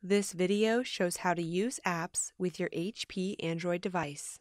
This video shows how to use apps with your HP Android device.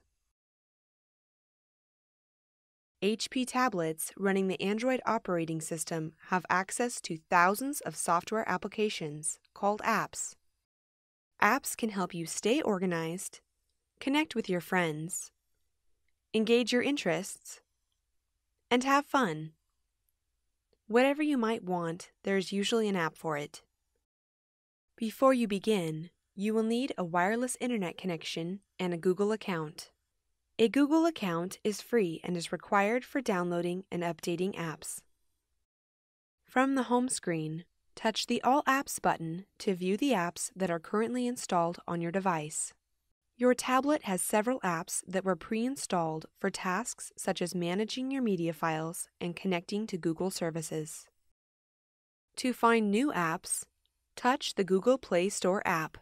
HP tablets running the Android operating system have access to thousands of software applications called apps. Apps can help you stay organized, connect with your friends, engage your interests, and have fun. Whatever you might want, there's usually an app for it. Before you begin, you will need a wireless internet connection and a Google account. A Google account is free and is required for downloading and updating apps. From the home screen, touch the All Apps button to view the apps that are currently installed on your device. Your tablet has several apps that were pre-installed for tasks such as managing your media files and connecting to Google services. To find new apps, touch the Google Play Store app.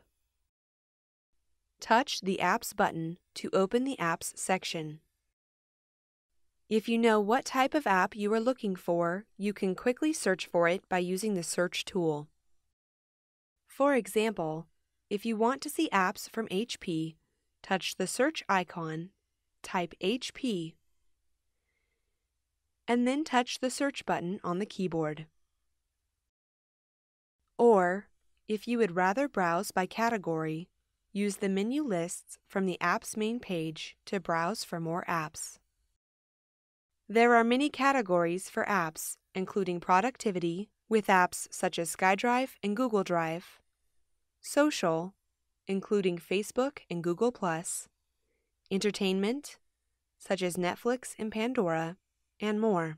Touch the Apps button to open the Apps section. If you know what type of app you are looking for, you can quickly search for it by using the Search tool. For example, if you want to see apps from HP, touch the search icon, type HP, and then touch the search button on the keyboard. Or, if you would rather browse by category, use the menu lists from the app's main page to browse for more apps. There are many categories for apps, including productivity, with apps such as SkyDrive and Google Drive, social, including Facebook and Google+, entertainment, such as Netflix and Pandora, and more.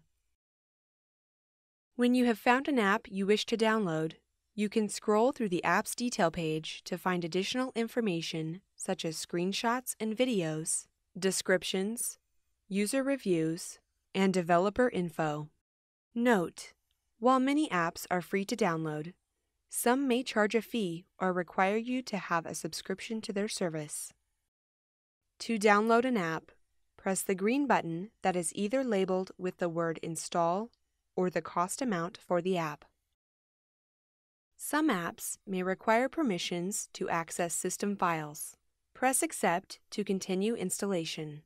When you have found an app you wish to download, you can scroll through the app's detail page to find additional information such as screenshots and videos, descriptions, user reviews, and developer info. Note: while many apps are free to download, some may charge a fee or require you to have a subscription to their service. To download an app, press the green button that is either labeled with the word Install or the cost amount for the app. Some apps may require permissions to access system files. Press Accept to continue installation.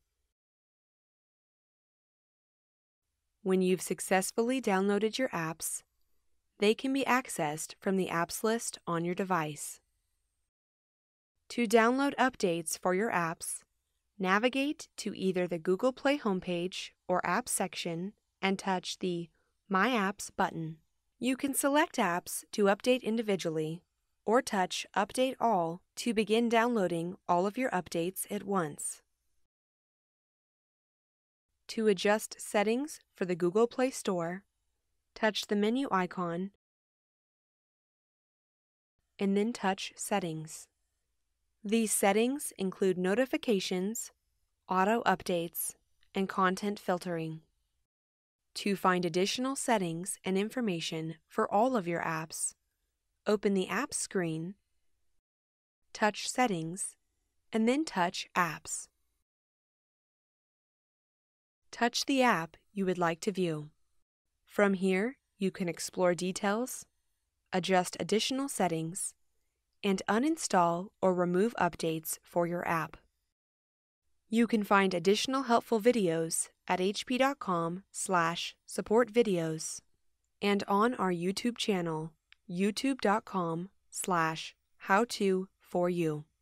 When you've successfully downloaded your apps, they can be accessed from the apps list on your device. To download updates for your apps, navigate to either the Google Play homepage or Apps section and touch the My Apps button. You can select apps to update individually or touch Update All to begin downloading all of your updates at once. To adjust settings for the Google Play Store, touch the menu icon and then touch Settings. These settings include notifications, auto updates, and content filtering. To find additional settings and information for all of your apps, open the Apps screen, touch Settings, and then touch Apps. Touch the app you would like to view. From here, you can explore details, adjust additional settings, and uninstall or remove updates for your app. You can find additional helpful videos at hp.com/supportvideos and on our YouTube channel, youtube.com/howto4u.